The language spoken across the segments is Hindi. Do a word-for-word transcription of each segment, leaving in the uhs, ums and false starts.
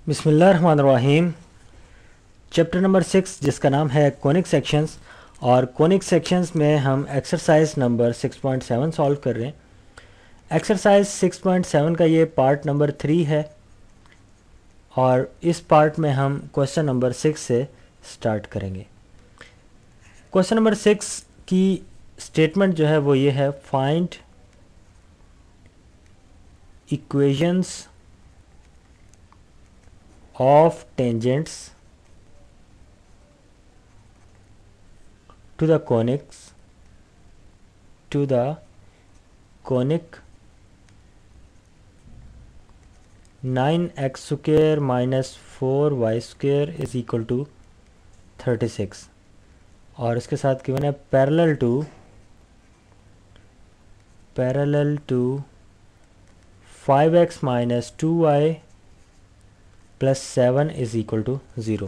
बिस्मिल्लाहिर्रहमानिर्रहीम। चैप्टर नंबर सिक्स जिसका नाम है कोनिक सेक्शंस, और कोनिक सेक्शंस में हम exercise number six point seven solve कर रहे हैं। एक्सरसाइज सिक्स पॉइंट सेवन का ये पार्ट नंबर थ्री है और इस पार्ट में हम क्वेश्चन नंबर सिक्स से स्टार्ट करेंगे। क्वेश्चन नंबर सिक्स की स्टेटमेंट जो है वो ये है, find equations of tangents to the conics to the conic nine x square minus four y square is equal to thirty six, और इसके साथ गिवन है parallel to parallel to five x minus two y plus seven is equal to zero.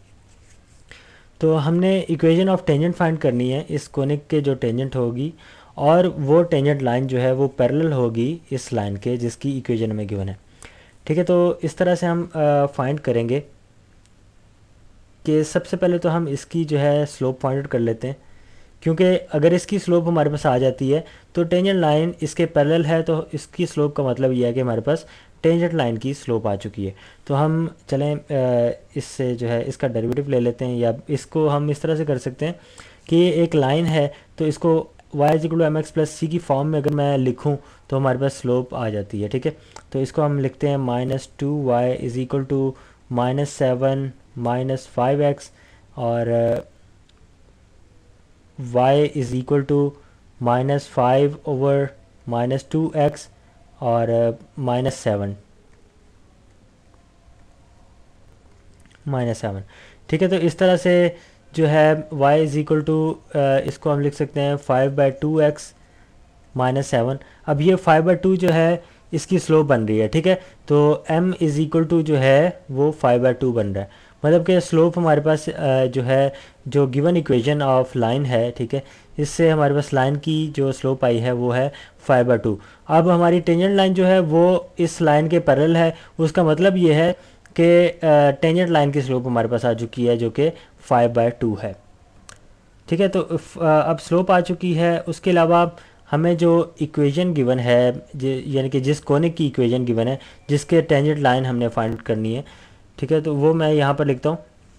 तो हमने इक्वेशन ऑफ टेंजेंट फाइंड करनी है इस कोनिक के जो टेंजेंट होगी, और वो टेंजेंट लाइन जो है वो पैरेलल होगी इस लाइन के जिसकी इक्वेशन में गिवन है। ठीक है, तो इस तरह से हम फाइंड करेंगे कि सबसे पहले तो हम इसकी जो है स्लोप फाइंड आउट कर लेते हैं, क्योंकि अगर इसकी स्लोप हमारे पास आ जाती है तो टेंजेंट लाइन इसके पैरेलल है, तो इसकी स्लोप का मतलब यह है कि हमारे पास टेंजेंट लाइन की स्लोप आ चुकी है। तो हम चलें इससे जो है इसका डेरिवेटिव ले लेते हैं, या इसको हम इस तरह से कर सकते हैं कि ये एक लाइन है तो इसको y is equal to m x plus c की फॉर्म में अगर मैं लिखूं तो हमारे पास स्लोप आ जाती है। ठीक है, तो इसको हम लिखते हैं minus two y is equal to minus seven minus five x, और y is equal to minus five over minus two x और माइनस सेवन माइनस सेवन। ठीक है, तो इस तरह से जो है y इज इक्वल टू इसको हम लिख सकते हैं five by two x minus seven. अब ये फाइव बाई टू जो है इसकी स्लोप बन रही है। ठीक है, तो m इज इक्वल टू जो है वो फाइव बाई टू बन रहा है, मतलब कि स्लोप हमारे पास जो है जो गिवन इक्वेशन ऑफ लाइन है, ठीक है, इससे हमारे पास लाइन की जो स्लोप आई है वो है फाइव बाई टू। अब हमारी टेंजेंट लाइन जो है वो इस लाइन के पैरेलल है, उसका मतलब ये है कि टेंजेंट लाइन की स्लोप हमारे पास आ चुकी है जो कि फाइव बाई टू है। ठीक है, तो अब स्लोप आ चुकी है। उसके अलावा हमें जो इक्वेशन गिवन है, यानी कि जिस कोनिक की इक्वेशन गिवन है जिसके टेंजेंट लाइन हमने फाइंड करनी है, ठीक है, तो वो मैं यहाँ पर लिखता हूँ।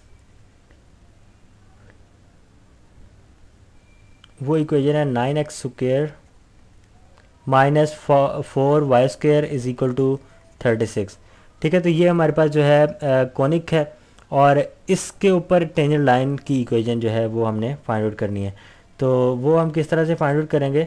वो इक्वेशन है nine x square minus four y square is equal to thirty six. ठीक है, तो ये हमारे पास जो है कोनिक है और इसके ऊपर टेंजेंट लाइन की इक्वेशन जो है वो हमने फाइंड आउट करनी है। तो वो हम किस तरह से फाइंड आउट करेंगे,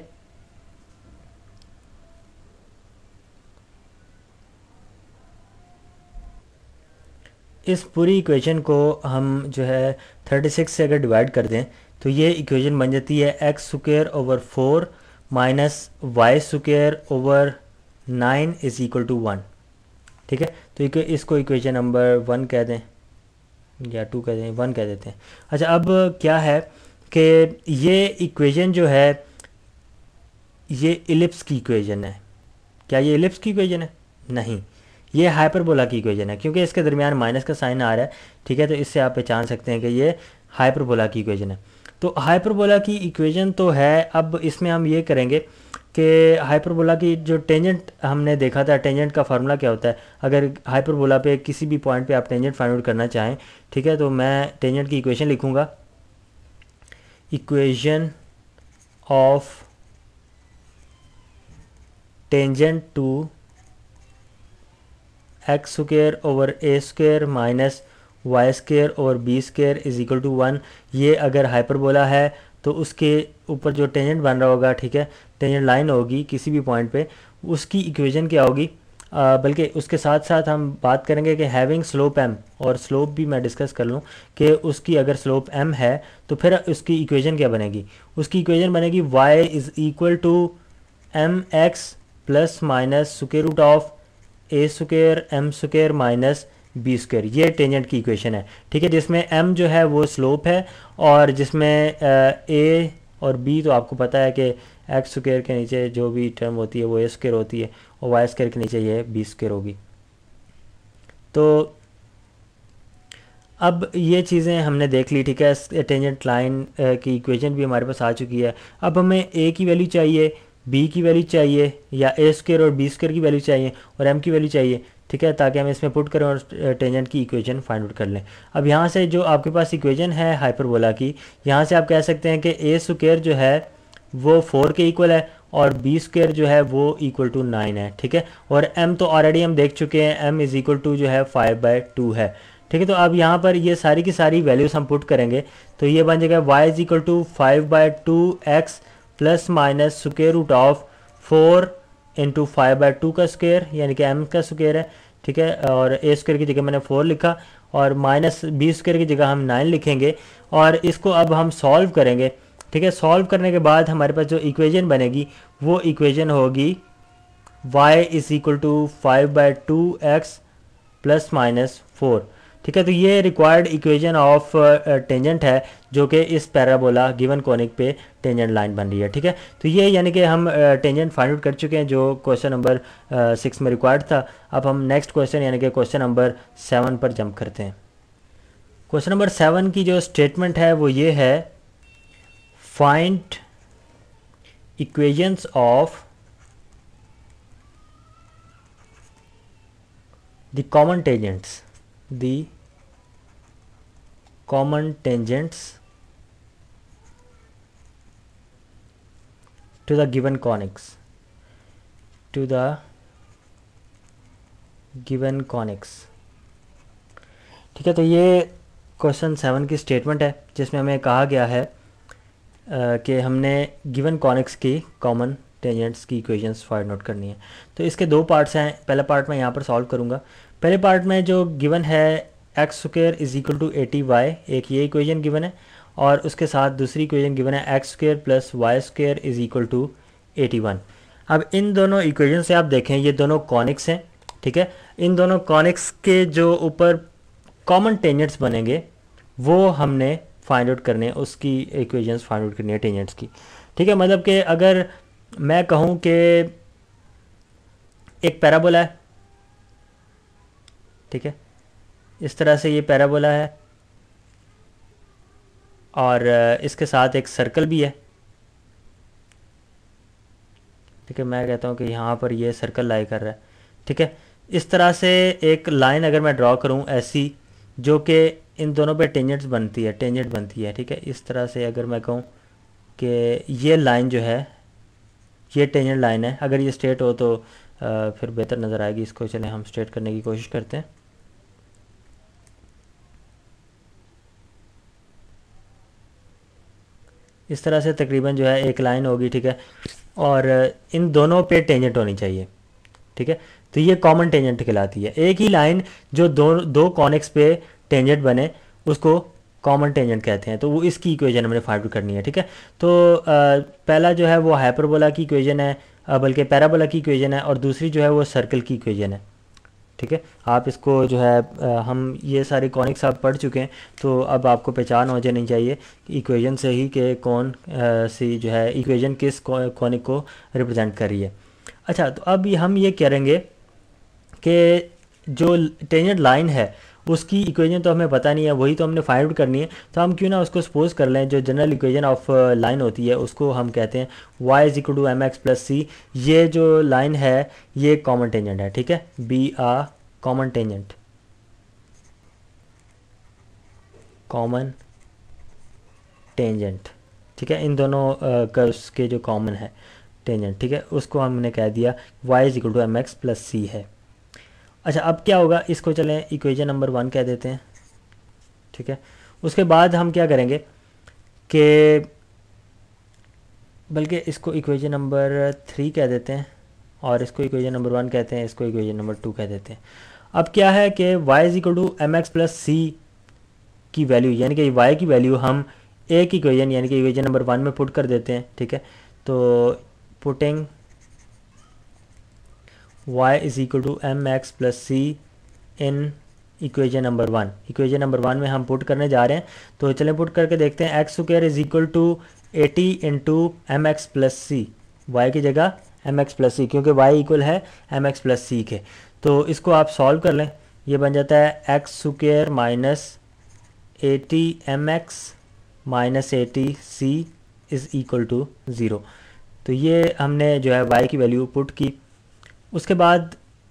इस पूरी इक्वेशन को हम जो है थर्टी सिक्स से अगर डिवाइड कर दें तो ये इक्वेशन बन जाती है x square over four minus y square over nine is equal to one. ठीक है, तो इसको इक्वेशन नंबर वन कह दें या टू कह दें, वन कह देते हैं। अच्छा, अब क्या है कि ये इक्वेशन जो है ये इलिप्स की इक्वेशन है। क्या ये इलिप्स की इक्वेशन है? नहीं, ये हाइपरबोला की इक्वेशन है, क्योंकि इसके दरमियान माइनस का साइन आ रहा है। ठीक है, तो इससे आप पहचान सकते हैं कि ये हाइपरबोला की इक्वेशन है। तो हाइपरबोला की इक्वेशन तो है, अब इसमें हम ये करेंगे कि हाइपरबोला की जो टेंजेंट हमने देखा था, टेंजेंट का फार्मूला क्या होता है अगर हाइपरबोला पे किसी भी पॉइंट पे आप टेंजेंट फाइंड आउट करना चाहें। ठीक है, तो मैं टेंजेंट की इक्वेशन लिखूंगा, equation of tangent to x square over a square minus y square over b square is equal to one. ये अगर हाइपरबोला है तो उसके ऊपर जो टेंजेंट बन रहा होगा, ठीक है, टेंजेंट लाइन होगी किसी भी पॉइंट पे, उसकी इक्वेशन क्या होगी, बल्कि उसके साथ साथ हम बात करेंगे कि हैविंग स्लोप एम, और स्लोप भी मैं डिस्कस कर लूँ कि उसकी अगर स्लोप एम है तो फिर उसकी इक्वेशन क्या बनेगी। उसकी इक्वेशन बनेगी y is equal to m x plus minus square root of a square m square minus b square. ये टेंजेंट की इक्वेशन है। ठीक है, जिसमें m जो है वो स्लोप है, और जिसमें a और b तो आपको पता है कि एक्स स्क्वायर के नीचे जो भी टर्म होती है वो ए स्क्वायर होती है, और वाई स्क्वायर के नीचे ये बी स्क्वायर होगी। तो अब ये चीज़ें हमने देख ली, ठीक है। टेंजेंट लाइन की इक्वेशन भी हमारे पास आ चुकी है। अब हमें ए की वैल्यू चाहिए, बी की वैल्यू चाहिए, या ए स्क्वायर और बी स्क्वायर की वैल्यू चाहिए, और एम की वैल्यू चाहिए, ठीक है, ताकि हम इसमें पुट करें और टेंजेंट की इक्वेशन फाइंड आउट कर लें। अब यहाँ से जो आपके पास इक्वेशन है हाइपरबोला की, यहाँ से आप कह सकते हैं कि ए स्क्वायर जो है वो फोर के इक्वल है और बी स्क्वायर जो है वो इक्वल टू नाइन है, ठीक है। और एम तो ऑलरेडी हम देख चुके हैं, एम इज़ इक्वल टू जो है फाइव बाई टू है, ठीक है। तो अब यहाँ पर ये सारी की सारी वैल्यूज हम पुट करेंगे, तो ये बन जाएगा y is equal to five by two x plus minus square root of four into five by two का स्क्वायर, यानी कि एम का स्क्वायर है, ठीक है। और ए स्क्वायर की जगह मैंने फोर लिखा, और माइनस बी स्क्वायर की जगह हम नाइन लिखेंगे, और इसको अब हम सॉल्व करेंगे, ठीक है। सॉल्व करने के बाद हमारे पास जो इक्वेशन बनेगी वो इक्वेशन होगी y is equal to five by two x plus minus four, ठीक है। तो ये रिक्वायर्ड इक्वेशन ऑफ टेंजेंट है जो कि इस पैराबोला गिवन कॉनिक पे टेंजेंट लाइन बन रही है, ठीक है। तो ये यानी कि हम टेंजेंट फाइंड आउट कर चुके हैं जो क्वेश्चन नंबर सिक्स में रिक्वायर्ड था। अब हम नेक्स्ट क्वेश्चन यानी कि क्वेश्चन नंबर सेवन पर जंप करते हैं। क्वेश्चन नंबर सेवन की जो स्टेटमेंट है वो ये है, find equations of the common tangents the common tangents to the given conics to the given conics, ठीक है। तो ये क्वेश्चन सेवन की स्टेटमेंट है जिसमें हमें कहा गया है कि हमने गिवन कॉनिक्स की कॉमन टेंजेंट्स की इक्वेशंस फाइंड आउट करनी है। तो इसके दो पार्ट्स हैं, पहला पार्ट मैं यहाँ पर सॉल्व करूँगा। पहले पार्ट में जो गिवन है x square is equal to eighty y, एक ये इक्वेशन गिवन है, और उसके साथ दूसरी इक्वेशन गिवन है x square plus y square is equal to eighty one. अब इन दोनों इक्वेशन से आप देखें ये दोनों कॉनिक्स हैं, ठीक है। इन दोनों कॉनिक्स के जो ऊपर कॉमन टेंजेंट्स बनेंगे वो हमने फाइंड आउट करने, उसकी इक्वेशंस फाइंड आउट करनी है टेंजेंट्स की, ठीक है। मतलब कि अगर मैं कहूँ कि एक पैराबोला है, ठीक है, इस तरह से ये पैराबोला है, और इसके साथ एक सर्कल भी है, ठीक है। मैं कहता हूँ कि यहाँ पर ये सर्कल लाई कर रहा है, ठीक है। इस तरह से एक लाइन अगर मैं ड्रॉ करूँ ऐसी, जो कि इन दोनों पे टेंजेंट्स बनती है टेंजेंट बनती है, ठीक है। इस तरह से अगर मैं कहूँ कि ये लाइन जो है ये टेंजेंट लाइन है, अगर ये स्ट्रेट हो तो आ, फिर बेहतर नज़र आएगी। इसको चलें हम स्ट्रेट करने की कोशिश करते हैं। इस तरह से तकरीबन जो है एक लाइन होगी, ठीक है, और इन दोनों पे टेंजेंट होनी चाहिए, ठीक है। तो ये कॉमन टेंजेंट कहलाती है। एक ही लाइन जो दो दो कॉनिक्स पे टेंजेंट बने उसको कॉमन टेंजेंट कहते हैं। तो वो इसकी इक्वेशन हमने फाइंड आउट करनी है, ठीक है। तो आ, पहला जो है वो हाइपरबोला की इक्वेशन है, बल्कि पैराबोला की इक्वेशन है, और दूसरी जो है वो सर्कल की इक्वेशन है, ठीक है। आप इसको जो है आ, हम ये सारे कॉनिक्स आप पढ़ चुके हैं, तो अब आपको पहचान हो जानी चाहिए इक्वेशन से ही कि कौन आ, सी जो है इक्वेशन किस कॉनिक को रिप्रेजेंट कर रही है। अच्छा, तो अब हम ये करेंगे कि जो टेंजेंट लाइन है उसकी इक्वेशन तो हमें पता नहीं है, वही तो हमने फाइंड आउट करनी है। तो हम क्यों ना उसको सपोज कर लें, जो जनरल इक्वेशन ऑफ लाइन होती है उसको हम कहते हैं y is equal to m x plus c. ये जो लाइन है ये कॉमन टेंजेंट है, ठीक है, बी आ कॉमन टेंजेंट, कॉमन टेंजेंट, ठीक है। इन दोनों कर्व्स के जो कॉमन है टेंजेंट, ठीक है, उसको हमने कह दिया y is equal to m x plus c है। अच्छा, अब क्या होगा, इसको चलें इक्वेशन नंबर वन कह देते हैं, ठीक है। उसके बाद हम क्या करेंगे कि बल्कि इसको इक्वेशन नंबर थ्री कह देते हैं, और इसको इक्वेशन नंबर वन कहते हैं, इसको इक्वेशन नंबर टू कह देते हैं। अब क्या है कि y is equal to m x plus c की वैल्यू, यानी कि y की वैल्यू हम एक इक्वेशन यानी कि इक्वेशन नंबर वन में पुट कर देते हैं, ठीक है। तो putting y is equal to m x plus c in equation number one, equation number one में हम पुट करने जा रहे हैं। तो चलें पुट करके देखते हैं। X square is equal to eighty into m x plus c, y की जगह एम एक्स प्लस सी, क्योंकि y इक्वल है एम एक्स प्लस सी के। तो इसको आप सॉल्व कर लें, ये बन जाता है x square minus eighty m x minus eighty c is equal to zero. तो ये हमने जो है y की वैल्यू पुट की। उसके बाद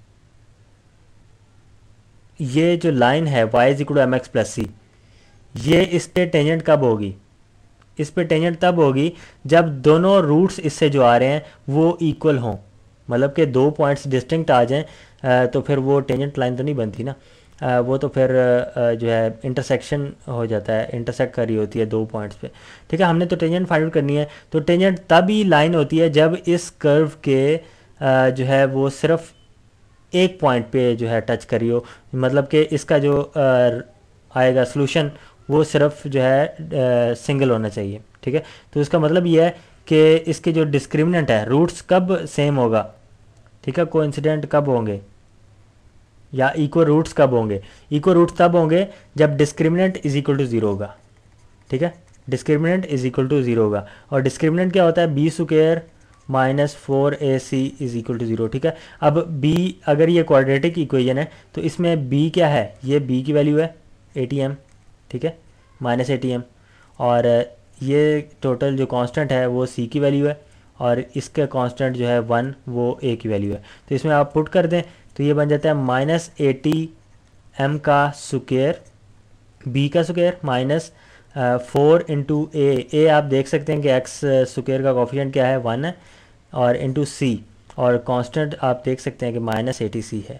ये जो लाइन है y is equal to m x plus c, ये इस पे टेंजेंट कब होगी? इस पे टेंजेंट तब होगी जब दोनों रूट्स इससे जो आ रहे हैं वो इक्वल हों, मतलब कि दो पॉइंट्स डिस्टिंक्ट आ जाएं, तो फिर वो टेंजेंट लाइन तो नहीं बनती ना, वो तो फिर जो है इंटरसेक्शन हो जाता है, इंटरसेक्ट कर रही होती है दो पॉइंट्स पे। ठीक है, हमने तो टेंजेंट फाइंड आउट करनी है। तो टेंजेंट तभी लाइन होती है जब इस कर्व के जो है वो सिर्फ एक पॉइंट पे जो है टच करी हो, मतलब कि इसका जो आएगा सोल्यूशन वो सिर्फ जो है सिंगल होना चाहिए। ठीक है, तो इसका मतलब ये है कि इसके जो डिस्क्रिमिनेंट है, रूट्स कब सेम होगा, ठीक है, कोइंसिडेंट कब होंगे या इक्वल रूट्स कब होंगे? इक्वल रूट्स तब होंगे जब discriminant is equal to zero होगा। ठीक है, discriminant is equal to zero होगा, और डिस्क्रिमिनेंट क्या होता है? B square minus four a c is equal to zero. ठीक है, अब b अगर ये क्वाड्रेटिक इक्वेशन है तो इसमें b क्या है? ये b की वैल्यू है ए टी एम, ठीक है, माइनस ए टी एम, और ये टोटल जो कांस्टेंट है वो c की वैल्यू है, और इसका कांस्टेंट जो है वन वो a की वैल्यू है। तो इसमें आप पुट कर दें तो ये बन जाता है माइनस एटी एम का स्क्वायर, b का square minus four into a a आप देख सकते हैं कि एक्स स्क्वायर का कोफिशिएंट क्या है? वन है, और इंटू सी, और कांस्टेंट आप देख सकते हैं कि माइनस एटी सी है,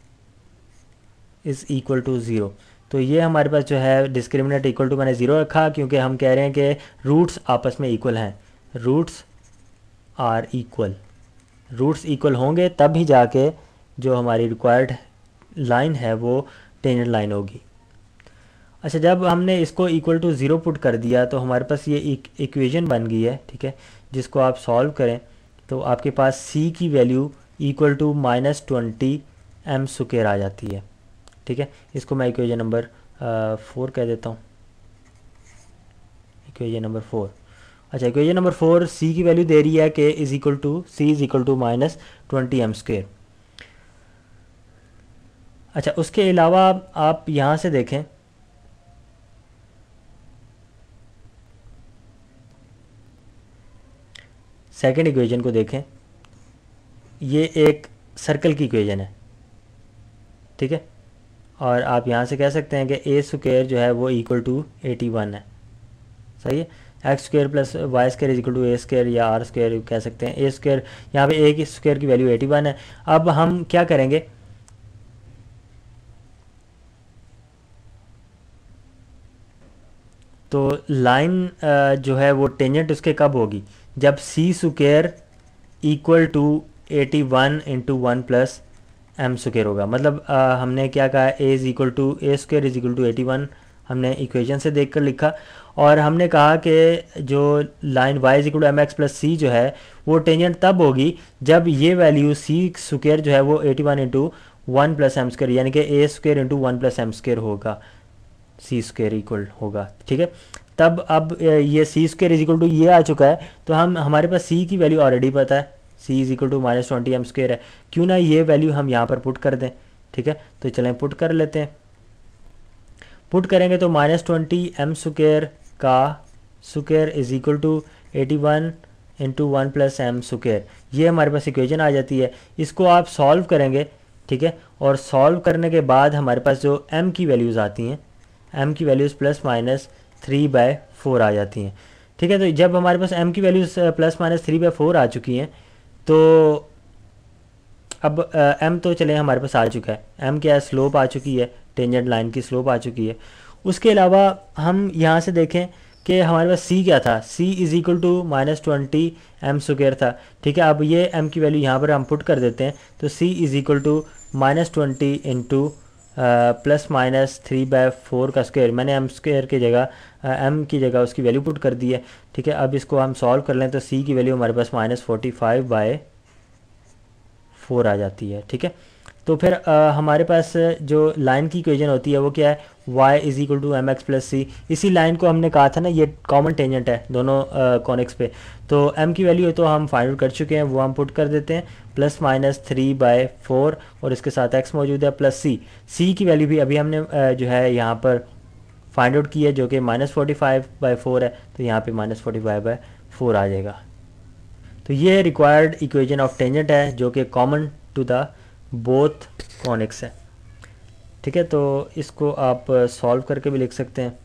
इज़ इक्वल टू ज़ीरो। तो ये हमारे पास जो है डिस्क्रिमिनेंट इक्वल टू मैंने ज़ीरो रखा क्योंकि हम कह रहे हैं कि रूट्स आपस में इक्वल हैं, roots are equal, roots equal होंगे तब ही जाके जो हमारी रिक्वायर्ड लाइन है वो टेंजेंट लाइन होगी। अच्छा, जब हमने इसको इक्वल टू ज़ीरो पुट कर दिया तो हमारे पास ये इक्वेशन बन गई है। ठीक है, जिसको आप सॉल्व करें तो आपके पास c की value equal to minus twenty m square आ जाती है। ठीक है, इसको मैं इक्वेशन नंबर फोर कह देता हूँ, इक्वेशन नंबर फोर। अच्छा, इक्वेशन नंबर फोर c की वैल्यू दे रही है कि is equal to c is equal to minus twenty m square. अच्छा, उसके अलावा आप यहाँ से देखें, सेकेंड इक्वेशन को देखें, ये एक सर्कल की इक्वेशन है। ठीक है, और आप यहाँ से कह सकते हैं कि ए स्क्वायर जो है वो इक्वल टू एटी वन है। सही है, x square plus y square is equal to a square या आर स्क्वायर कह सकते हैं। ए स्क्वायर यहाँ पे ए की स्क्वायर की वैल्यू एटी वन है। अब हम क्या करेंगे, तो लाइन जो है वो टेंजेंट उसके कब होगी? जब c square equal to eighty one into one plus m square होगा। मतलब आ, हमने क्या कहा, a is equal to a square is equal to eighty one हमने इक्वेशन से देखकर लिखा, और हमने कहा कि जो line y is equal to m x plus c जो है वो टेंजेंट तब होगी जब ये वैल्यू सी स्क्वायर जो है वो eighty one into one plus m square, यानी कि a square into one plus m square होगा, सी स्क्वायर इक्वल होगा। ठीक है, तब अब ये c square is equal to ये आ चुका है, तो हम हमारे पास सी की वैल्यू ऑलरेडी पता है, c is equal to minus twenty m square है, क्यों ना ये वैल्यू हम यहाँ पर पुट कर दें। ठीक है, तो चलें पुट कर लेते हैं। पुट करेंगे तो माइनस ट्वेंटी एम स्क्वायर का square is equal to eighty one into one plus m square, ये हमारे पास इक्वेशन आ जाती है। इसको आप सॉल्व करेंगे, ठीक है, और सॉल्व करने के बाद हमारे पास जो m की वैल्यूज़ आती हैं, m की values plus minus three by four आ जाती हैं। ठीक है, तो जब हमारे पास m की values plus minus three by four आ चुकी हैं तो अब m तो चले हमारे पास आ चुका है, m क्या है, स्लोप आ चुकी है, टेंजेंट लाइन की स्लोप आ चुकी है। उसके अलावा हम यहाँ से देखें कि हमारे पास c क्या था, c is equal to minus twenty m square था। ठीक है, अब ये m की वैल्यू यहाँ पर हम पुट कर देते हैं, तो c is equal to minus twenty into plus minus three by four का स्क्वायर, मैंने एम स्क्वायर की जगह एम की जगह उसकी वैल्यू पुट कर दी है। ठीक है, अब इसको हम सॉल्व कर लें तो सी की वैल्यू हमारे पास minus forty five by four आ जाती है। ठीक है, तो फिर आ, हमारे पास जो लाइन की इक्वेशन होती है वो क्या है, y is equal to m x plus c. इसी लाइन को हमने कहा था ना ये कॉमन टेंजेंट है दोनों कॉनिक्स पे, तो m की वैल्यू तो हम फाइंड आउट कर चुके हैं, वो हम पुट कर देते हैं, plus minus three by four और इसके साथ x मौजूद है प्लस c। c की वैल्यू भी अभी हमने आ, जो है यहाँ पर फाइंड आउट की है जो कि minus forty five by four है, तो यहाँ पे minus forty five by four आ जाएगा। तो ये रिक्वायर्ड इक्वेशन ऑफ टेंजेंट है जो कि common to the both conics है। ठीक है, तो इसको आप सॉल्व करके भी लिख सकते हैं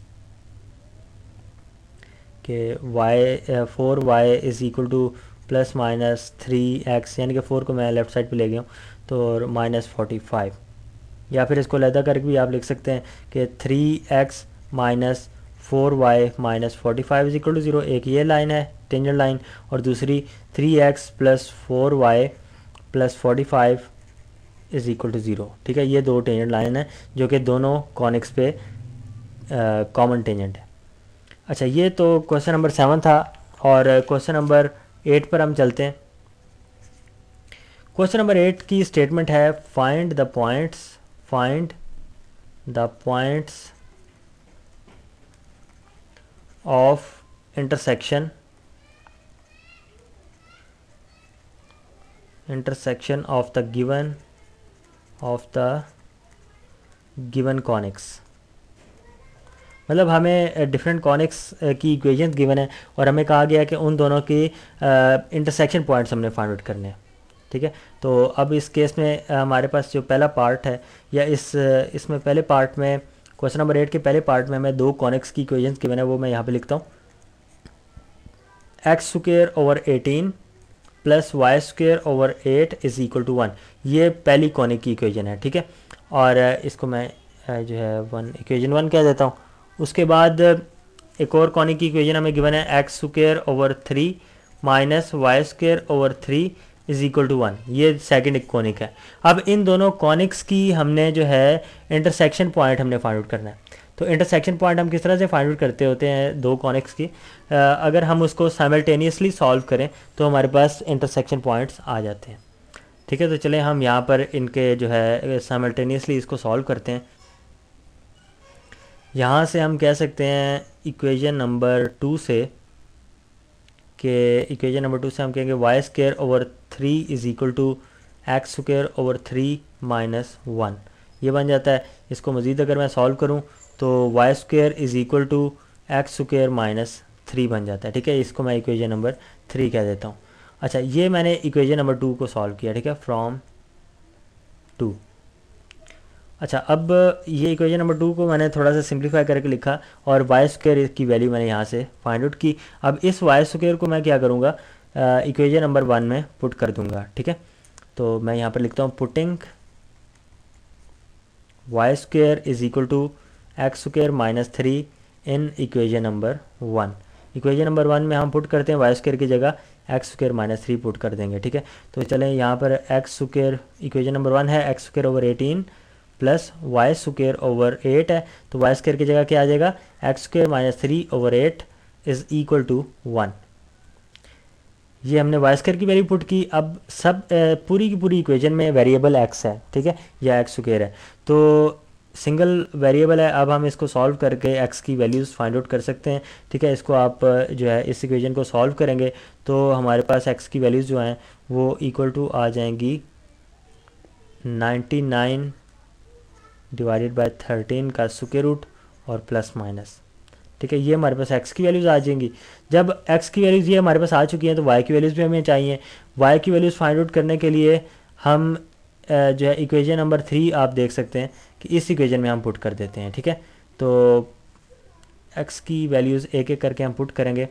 कि y four y is equal to plus minus three x, यानी कि फोर को मैं लेफ़्ट साइड पे ले गया हूँ, तो माइनस फोर्टी फाइव। या फिर इसको लहदा करके भी आप लिख सकते हैं कि three x minus four y minus forty five is equal to zero. एक ये लाइन है टेंजेंट लाइन, और दूसरी three x plus four y plus forty five is equal to zero. ठीक है, ये दो टेंजेंट लाइन है जो कि दोनों कॉनिक्स पे कॉमन uh, टेंजेंट है। अच्छा, ये तो क्वेश्चन नंबर सेवन था, और क्वेश्चन नंबर एट पर हम चलते हैं। क्वेश्चन नंबर एट की स्टेटमेंट है find the points find the points of intersection intersection of the given of the given conics. मतलब हमें डिफरेंट कॉनिक्स की इक्वेशंस गिवन है और हमें कहा गया है कि उन दोनों की इंटरसेक्शन पॉइंट्स हमने फाइंड आउट करने हैं। ठीक है, तो अब इस केस में हमारे पास जो पहला पार्ट है, या इस इसमें पहले पार्ट में क्वेश्चन नंबर एट के पहले पार्ट में हमें दो कॉनिक्स की इक्वेशंस गिवन है, वो मैं यहाँ पे लिखता हूँ। X square over eighteen plus y square over eight is equal to one, ये पहली कॉनिक की इक्वेशन है। ठीक है, और इसको मैं जो है वन इक्वेशन वन कह देता हूँ। उसके बाद एक और कॉनिक की इक्वेशन हमें गिवन है x square over three minus y square over three is equal to one, ये सेकंड एक कॉनिक है। अब इन दोनों कॉनिक्स की हमने जो है इंटरसेक्शन पॉइंट हमने फाइंड आउट करना है। तो इंटरसेक्शन पॉइंट हम किस तरह से फाइंड आउट करते होते हैं दो कॉनिक्स की, आ, अगर हम उसको साइमल्टेनियसली सॉल्व करें तो हमारे पास इंटरसेक्शन पॉइंट्स आ जाते हैं। ठीक है, तो चलें हम यहाँ पर इनके जो है साइमल्टेनियसली इसको सॉल्व करते हैं। यहाँ से हम कह सकते हैं इक्वेशन नंबर टू से कि इक्वेशन नंबर टू से हम कहेंगे y square over three is equal to x square over three minus one, ये बन जाता है। इसको मज़ीद अगर मैं सॉल्व करूँ तो y square is equal to x square minus three बन जाता है। ठीक है, इसको मैं इक्वेशन नंबर थ्री कह देता हूँ। अच्छा, ये मैंने इक्वेशन नंबर टू को सॉल्व किया। ठीक है, फ्रॉम टू। अच्छा, अब ये इक्वेशन नंबर टू को मैंने थोड़ा सा सिंप्लीफाई करके लिखा और वाई स्क्वायर की वैल्यू मैंने यहाँ से फाइंड आउट की। अब इस वाई स्क्वायर को मैं क्या करूँगा, इक्वेशन नंबर वन में पुट कर दूँगा। ठीक है, तो मैं यहाँ पर लिखता हूँ putting y square is equal to x square minus three in equation number one. Equation number one में हम पुट करते हैं वाई स्क्वायर की जगह x square minus three put कर देंगे। ठीक है, तो चलें यहाँ पर x square equation number one है x square over eighteen plus y square over eight है, तो वाई स्क्वायर की जगह क्या आ जाएगा, x square minus three over eight is equal to one. ये हमने वाई स्क्वायर की वैल्यू पुट की। अब सब पूरी की पूरी इक्वेशन में वेरिएबल एक्स है। ठीक है, या एक्स स्क्वायर है, तो सिंगल वेरिएबल है। अब हम इसको सॉल्व करके एक्स की वैल्यूज़ फाइंड आउट कर सकते हैं। ठीक है, इसको आप जो है इस इक्वेशन को सॉल्व करेंगे तो हमारे पास एक्स की वैल्यूज़ जो हैं वो इक्वल टू आ जाएंगी ninety nine divided by thirteen का स्क्वायर रूट और प्लस माइनस। ठीक है, ये हमारे पास x की वैल्यूज़ आ जाएंगी। जब x की वैल्यूज़ ये हमारे पास आ चुकी हैं तो y की वैल्यूज़ भी हमें चाहिए। y की वैल्यूज़ फाइंड आउट करने के लिए हम जो है इक्वेशन नंबर थ्री आप देख सकते हैं कि इस इक्वेशन में हम पुट कर देते हैं। ठीक है, तो x की वैल्यूज़ एक एक करके हम पुट करेंगे।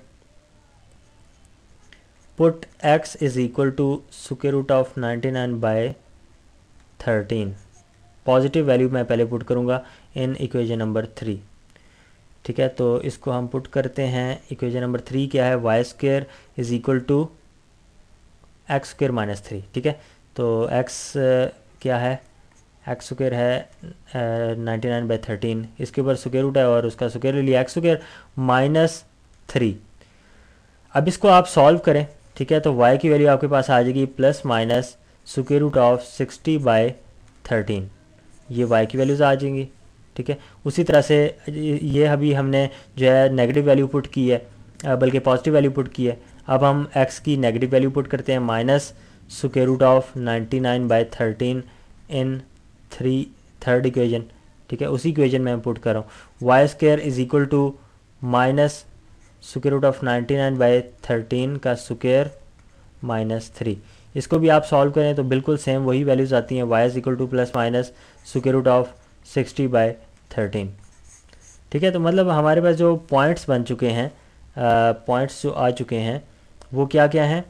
Put x is equal to square root of ninety nine by thirteen, positive value मैं पहले पुट करूँगा इन इक्वेशन नंबर थ्री। ठीक है, तो इसको हम पुट करते हैं। इक्वेशन नंबर थ्री क्या है, y square is equal to x square minus three. ठीक है, तो एक्स क्या है, एक्स स्क्वायर है नाइन्टी नाइन बाई थर्टीन, इसके ऊपर स्क्वायर रूट है और उसका स्क्वायर ले लिया एक्स स्क्वायर माइनस थ्री। अब इसको आप सॉल्व करें। ठीक है, तो वाई की वैल्यू आपके पास आ जाएगी plus minus square root of sixty by thirteen, ये y की वैल्यूज़ आ जाएंगी। ठीक है, उसी तरह से ये अभी हमने जो है नेगेटिव वैल्यू पुट की है, बल्कि पॉजिटिव वैल्यू पुट की है। अब हम x की नेगेटिव वैल्यू पुट करते हैं minus square root of ninety nine by thirteen in three third equation. ठीक ठीक है, उसी इक्वेशन में मैं पुट कर रहा हूँ। Y square is equal to minus square root of ninety nine by thirteen का स्क्वायर माइनस थ्री। इसको भी आप सॉल्व करें तो बिल्कुल सेम वही वैल्यूज़ आती हैं, y is equal to plus minus square root of sixty by thirteen. ठीक है, तो मतलब हमारे पास जो पॉइंट्स बन चुके हैं, पॉइंट्स जो आ चुके हैं वो क्या क्या हैं।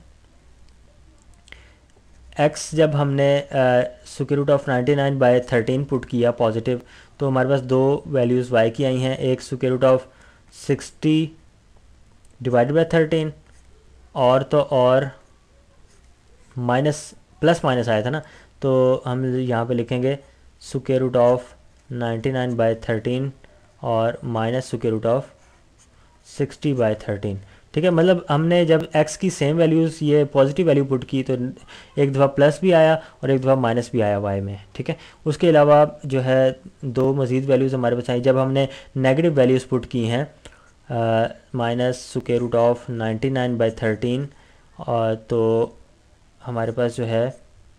x जब हमने square root of ninety nine by thirteen put किया पॉजिटिव, तो हमारे पास दो वैल्यूज़ y की आई हैं, एक square root of sixty divided by thirteen और तो और माइनस प्लस माइनस आया था ना, तो हम यहाँ पे लिखेंगे square root of ninety nine by thirteen और minus square root of sixty by thirteen. ठीक है, मतलब हमने जब x की सेम वैल्यूज़ ये पॉजिटिव वैल्यू पुट की तो एक दफ़ा प्लस भी आया और एक दफ़ा माइनस भी आया y में। ठीक है, उसके अलावा जो है दो मज़ीद वैल्यूज़ हमारे पास आई जब हमने नेगेटिव वैल्यूज़ पुट की हैं, minus square root of ninety nine by thirteen, और तो हमारे पास जो है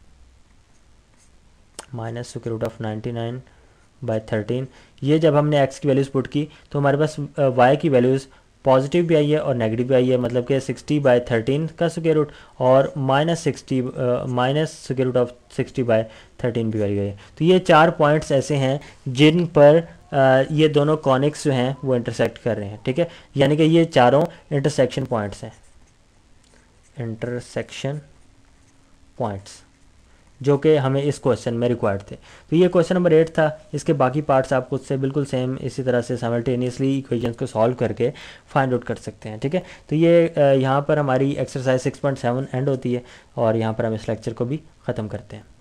minus square root of ninety nine by thirteen, ये जब हमने x की वैल्यूज़ पुट की तो हमारे पास y की वैल्यूज़ पॉजिटिव भी आई है और नेगेटिव भी आई है, मतलब कि सिक्सटी बाई थर्टीन का स्क्वायर रूट और minus sixty minus square root of sixty by thirteen भी आई है। तो ये चार पॉइंट्स ऐसे हैं जिन पर uh, ये दोनों कॉनिक्स जो हैं वो इंटरसेक्ट कर रहे हैं। ठीक है, यानी कि ये चारों इंटरसेक्शन पॉइंट्स हैं, इंटरसेक्शन पॉइंट्स जो कि हमें इस क्वेश्चन में रिक्वायर्ड थे। तो ये क्वेश्चन नंबर एट था। इसके बाकी पार्ट्स आप खुद से बिल्कुल सेम इसी तरह से साइमल्टेनियसली इक्वेशंस को सॉल्व करके फाइंड आउट कर सकते हैं। ठीक है, तो ये यहाँ पर हमारी exercise six point seven end होती है और यहाँ पर हम इस लेक्चर को भी ख़त्म करते हैं।